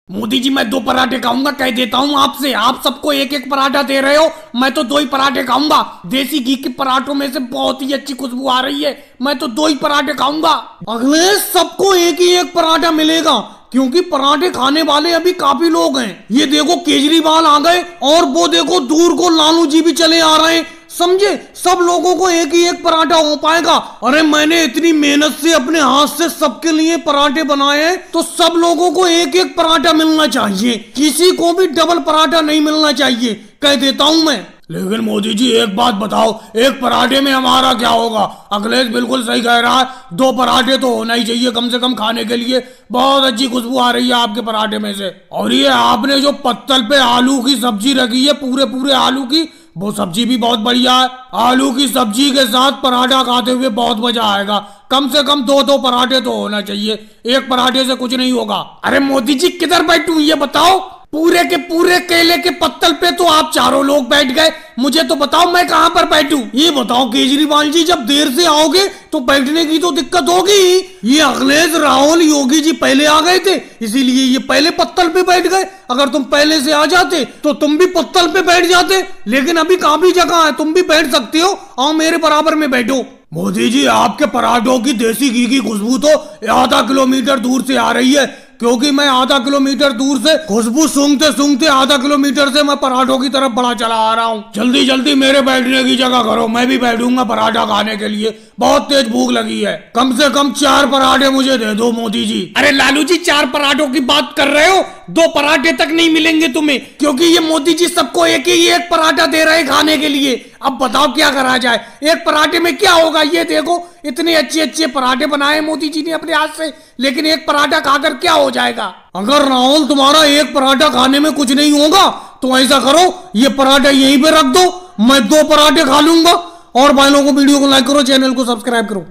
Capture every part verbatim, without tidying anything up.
मोदी जी मैं दो पराठे खाऊंगा, कह देता हूँ आपसे। आप सबको एक एक पराठा दे रहे हो, मैं तो दो ही पराठे खाऊंगा। देसी घी के पराठों में से बहुत ही अच्छी खुशबू आ रही है, मैं तो दो ही पराठे खाऊंगा। अगले सबको एक ही एक पराठा मिलेगा, क्योंकि पराठे खाने वाले अभी काफी लोग हैं। ये देखो केजरीवाल आ गए और वो देखो दूर को लालू जी भी चले आ रहे हैं, समझे। सब लोगों को एक ही एक पराठा हो पाएगा। अरे मैंने इतनी मेहनत से अपने हाथ से सबके लिए पराठे बनाए हैं, तो सब लोगों को एक एक पराठा मिलना चाहिए, किसी को भी डबल पराठा नहीं मिलना चाहिए, कह देता हूं मैं। लेकिन मोदी जी एक बात बताओ, एक पराठे में हमारा क्या होगा? अखिलेश बिल्कुल सही कह रहा है, दो पराठे तो होना ही चाहिए कम से कम खाने के लिए। बहुत अच्छी खुशबू आ रही है आपके पराठे में से। और ये आपने जो पत्तल पे आलू की सब्जी रखी है, पूरे पूरे आलू की, वो सब्जी भी बहुत बढ़िया है। आलू की सब्जी के साथ पराठा खाते हुए बहुत मजा आएगा। कम से कम दो दो पराठे तो होना चाहिए, एक पराठे से कुछ नहीं होगा। अरे मोदी जी किधर बैठूं ये बताओ? पूरे के पूरे केले के पत्तल पे तो आप चारों लोग बैठ गए, मुझे तो बताओ मैं कहां पर बैठूं? ये बताओ केजरीवाल जी, जब देर से आओगे तो बैठने की तो दिक्कत होगी। ये अखिलेश, राहुल, योगी जी पहले आ गए थे, इसीलिए ये पहले पत्तल पे बैठ गए। अगर तुम पहले से आ जाते तो तुम भी पत्तल पे बैठ जाते, लेकिन अभी काफी जगह है, तुम भी बैठ सकते हो, आओ मेरे बराबर में बैठो। मोदी जी आपके पराठों की देसी घी की खुशबू तो आधा किलोमीटर दूर से आ रही है, क्योंकि मैं आधा किलोमीटर दूर से खुशबू सूंघते सूंघते आधा किलोमीटर से मैं पराठों की तरफ बढ़ा चला आ रहा हूँ। जल्दी जल्दी मेरे बैठने की जगह करो, मैं भी बैठूंगा पराठा खाने के लिए, बहुत तेज भूख लगी है। कम से कम चार पराठे मुझे दे दो मोदी जी। अरे लालू जी चार पराठों की बात कर रहे हो, दो पराठे तक नहीं मिलेंगे तुम्हें, क्योंकि ये मोदी जी सबको एक ही एक पराठा दे रहे हैं खाने के लिए। अब बताओ क्या करा जाए? एक पराठे में क्या होगा? ये देखो इतने अच्छे अच्छे पराठे बनाए मोदी जी ने अपने हाथ से, लेकिन एक पराठा खाकर क्या हो जाएगा? अगर राहुल तुम्हारा एक पराठा खाने में कुछ नहीं होगा तो ऐसा करो, ये पराठा यहीं पे रख दो, मैं दो पराठे खा लूंगा। और भाइयों को वीडियो को लाइक करो, चैनल को सब्सक्राइब करो।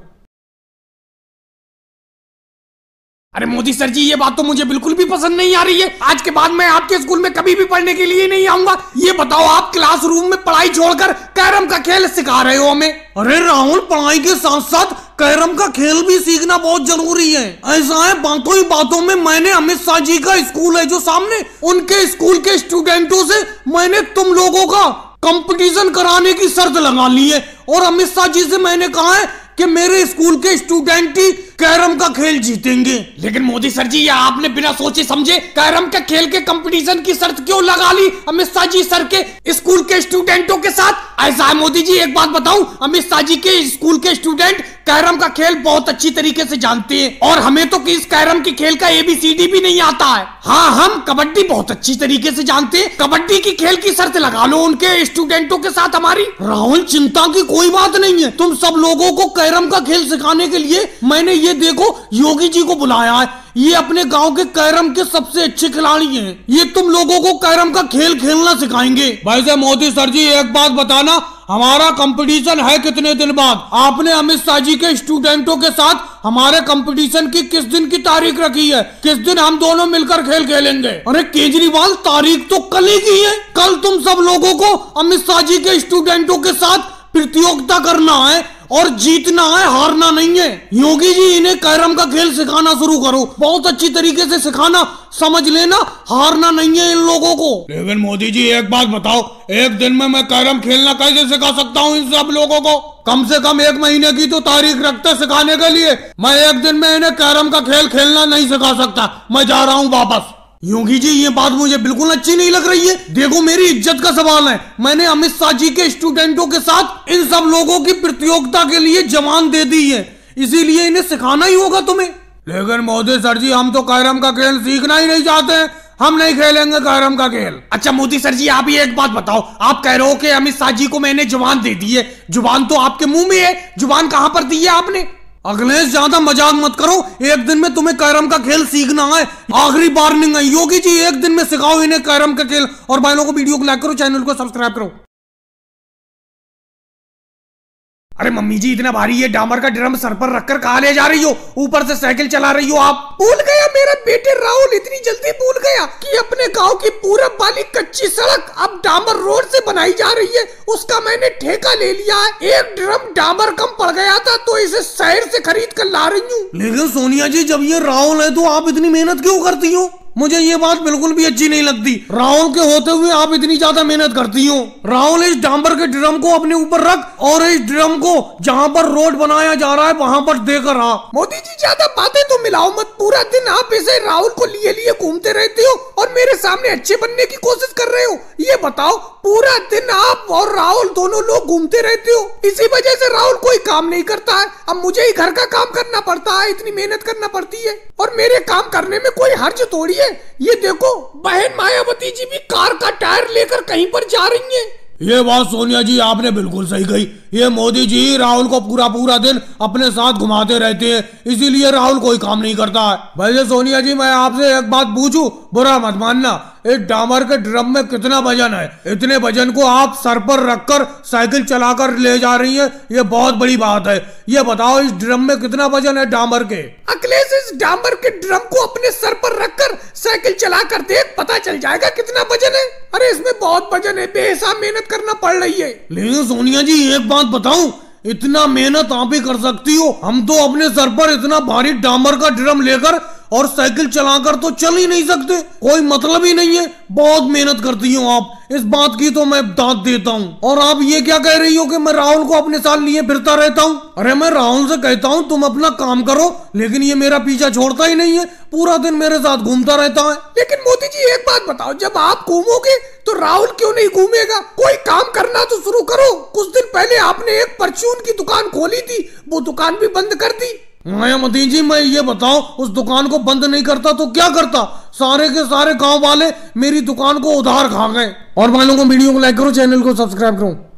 अरे मोदी सर जी ये बात तो मुझे बिल्कुल भी पसंद नहीं आ रही है। आज के बाद मैं आपके स्कूल में कभी भी पढ़ने के लिए नहीं आऊंगा। ये बताओ आप क्लासरूम में पढ़ाई छोड़कर कैरम का खेल सिखा रहे हो हमें। अरे राहुल, पढ़ाई के साथ साथ कैरम का खेल भी सीखना बहुत जरूरी है। ऐसा है, बातों ही बातों में मैंने अमित शाह जी का स्कूल है जो सामने, उनके स्कूल के स्टूडेंटों से मैंने तुम लोगों का कंपटीशन कराने की शर्त लगा ली है, और अमित शाह जी से मैंने कहा है कि मेरे स्कूल के स्टूडेंट ही कैरम का खेल जीतेंगे। लेकिन मोदी सर जी ये आपने बिना सोचे समझे कैरम के खेल के कंपटीशन की शर्त क्यों लगा ली अमित शाह जी सर के स्कूल के स्टूडेंटों के साथ? ऐसा है मोदी जी, एक बात बताऊं, अमित शाह जी के स्कूल के स्टूडेंट कैरम का खेल बहुत अच्छी तरीके से जानते हैं, और हमें तो इस कैरम के खेल का एबीसीडी भी नहीं आता है। हाँ, हम कबड्डी बहुत अच्छी तरीके से जानते हैं, कबड्डी की खेल की शर्त लगा लो उनके स्टूडेंटों के साथ हमारी। राहुल चिंता की कोई बात नहीं है, तुम सब लोगों को कैरम का खेल सिखाने के लिए मैंने ये देखो योगी जी को बुलाया है। ये अपने गांव के कैरम के सबसे अच्छे खिलाड़ी हैं, ये तुम लोगों को कैरम का खेल खेलना सिखाएंगे। वैसे मोदी सर जी एक बात बताना, हमारा कंपटीशन है कितने दिन बाद? आपने अमित शाह जी के स्टूडेंटों के साथ हमारे कंपटीशन की किस दिन की तारीख रखी है? किस दिन हम दोनों मिलकर खेल खेलेंगे? अरे केजरीवाल, तारीख तो कल ही की है। कल तुम सब लोगों को अमित शाह जी के स्टूडेंटों के साथ प्रतियोगिता करना है और जीतना है, हारना नहीं है। योगी जी इन्हें कैरम का खेल सिखाना शुरू करो, बहुत अच्छी तरीके से सिखाना, समझ लेना, हारना नहीं है इन लोगों को। लेकिन मोदी जी एक बात बताओ, एक दिन में मैं कैरम खेलना कैसे सिखा सकता हूँ इन सब लोगों को? कम से कम एक महीने की तो तारीख रखते सिखाने के लिए। मैं एक दिन में इन्हें कैरम का खेल खेलना नहीं सिखा सकता, मैं जा रहा हूँ वापस। योगी जी ये बात मुझे बिल्कुल अच्छी नहीं लग रही है। देखो मेरी इज्जत का सवाल है, मैंने अमित शाह जी के स्टूडेंटों के साथ इन सब लोगों की प्रतियोगिता के लिए जमान दे दी है, इसीलिए इन्हें सिखाना ही होगा तुम्हें। लेकिन मोदी सर जी हम तो कैरम का खेल सीखना ही नहीं चाहते हैं, हम नहीं खेलेंगे कैरम का खेल। अच्छा मोदी सर जी आप ये एक बात बताओ, आप कह रहे हो कि अमित शाह जी को मैंने जुबान दे दी है, जुबान तो आपके मुंह में है, जुबान कहां पर दी है आपने? अखिलेश ज्यादा मजाक मत करो, एक दिन में तुम्हें कैरम का खेल सीखना है, आखिरी वार्निंग है। योगी जी एक दिन में सिखाओ इन्हें कैरम का खेल। और भाइयों को वीडियो को लाइक करो, चैनल को सब्सक्राइब करो। अरे मम्मी जी इतना भारी ये डामर का ड्रम सर पर रखकर कहाँ ले जा रही हो? ऊपर से साइकिल चला रही हो आप? भूल गया मेरा बेटे राहुल, इतनी जल्दी भूल गया कि अपने गांव की पूरब वाली कच्ची सड़क अब डामर रोड से बनाई जा रही है, उसका मैंने ठेका ले लिया है। एक ड्रम डामर कम पड़ गया था तो इसे शहर से खरीद कर ला रही हूँ। लेकिन सोनिया जी जब ये राहुल है तो आप इतनी मेहनत क्यों करती हो? मुझे ये बात बिल्कुल भी अच्छी नहीं लगती। राहुल के होते हुए आप इतनी ज्यादा मेहनत करती हो। राहुल, इस डांबर के ड्रम को अपने ऊपर रख और इस ड्रम को जहाँ पर रोड बनाया जा रहा है वहाँ पर देकर आ। मोदी जी ज्यादा बातें तो मिलाओ मत। पूरा दिन आप ऐसे राहुल को लिए लिए घूमते रहते हो और मेरे सामने अच्छे बनने की कोशिश कर रहे हो। ये बताओ, पूरा दिन आप और राहुल दोनों लोग घूमते रहते हो, इसी वजह से राहुल कोई काम नहीं करता है। अब मुझे ही घर का काम करना पड़ता है, इतनी मेहनत करना पड़ती है और मेरे काम करने में कोई हर्ज थोड़ी है। ये देखो, बहन मायावती जी भी कार का टायर लेकर कहीं पर जा रही है। ये बात सोनिया जी आपने बिल्कुल सही कही। ये मोदी जी राहुल को पूरा पूरा दिन अपने साथ घुमाते रहते हैं, इसीलिए राहुल कोई काम नहीं करता है। वैसे सोनिया जी, मैं आपसे एक बात पूछूं, बुरा मत मानना, इस डामर के ड्रम में कितना वजन है? इतने वजन को आप सर पर रखकर साइकिल चलाकर ले जा रही हैं, ये बहुत बड़ी बात है। ये बताओ, इस ड्रम में कितना वजन है डामर के? अखिलेश, इस डामर के ड्रम को अपने सर पर रखकर साइकिल चला कर देख, पता चल जाएगा कितना वजन है। अरे इसमें बहुत वजन है, बेहिसाब मेहनत करना पड़ रही है। लेकिन सोनिया जी एक बात बताऊं, इतना मेहनत आप ही कर सकती हो, हम तो अपने सर पर इतना भारी डामर का ड्रम लेकर और साइकिल चलाकर तो चल ही नहीं सकते, कोई मतलब ही नहीं है। बहुत मेहनत करती हो आप, इस बात की तो मैं दाद देता हूँ। और आप ये क्या कह रही हो कि मैं राहुल को अपने साथ लिए फिरता रहता हूँ? अरे मैं राहुल से कहता हूँ तुम अपना काम करो, लेकिन ये मेरा पीछा छोड़ता ही नहीं है, पूरा दिन मेरे साथ घूमता रहता है। लेकिन मोदी जी एक बात बताओ, जब आप घूमोगे तो राहुल क्यों नहीं घूमेगा? कोई काम करना तो शुरू करो। कुछ दिन पहले आपने एक परचून की दुकान खोली थी, वो दुकान भी बंद कर दी। मायावती जी, मैं ये बताओ, उस दुकान को बंद नहीं करता तो क्या करता? सारे के सारे गांव वाले मेरी दुकान को उधार खा गए। और भाइयों को वीडियो को लाइक करो, चैनल को सब्सक्राइब करो।